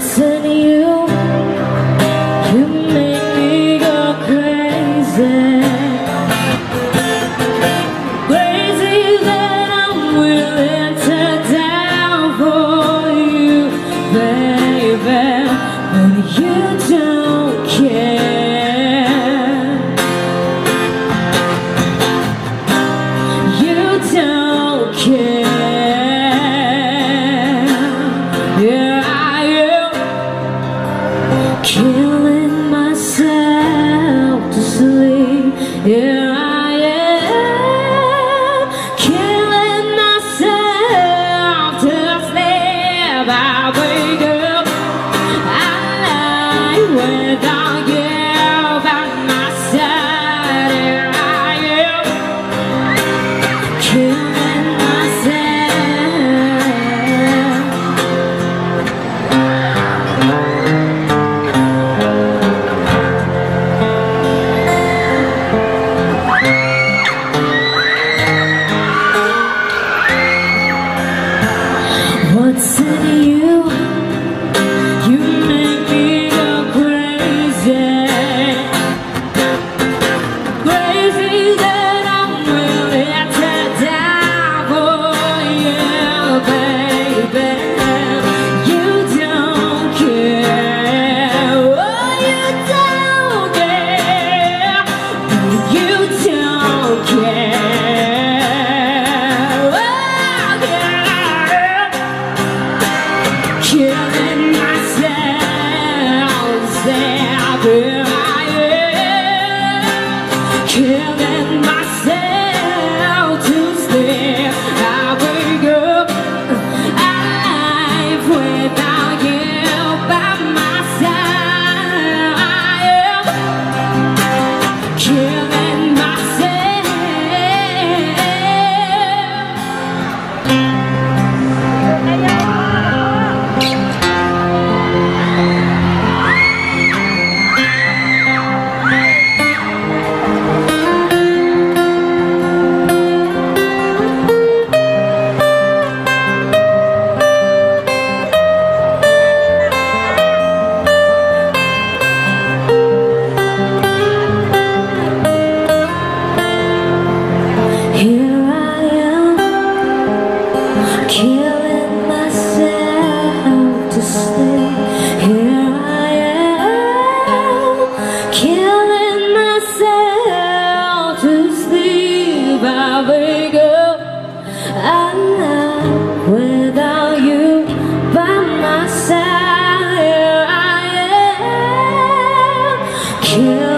What's in you? You make me go crazy. Crazy that I'm willing to die for you, baby. But you don't care. You don't care. Yeah, I am killing myself to sleep. Yeah, I am killing myself to sleep. I wake up, I lie without you by my side. Yeah, I am killing myself. What's in you? You make me go crazy. Crazy that I'm willing to die for you, baby. You don't care. Oh, you don't care. You don't care. Oh, yeah. Killing myself, here I am. Killing myself to sleep. I wake up, alive without you by my side. I am killing myself. Here I am, killing myself to sleep. Here I am, killing myself to sleep. I wake up, I'm not without you by my side. Here I am, killing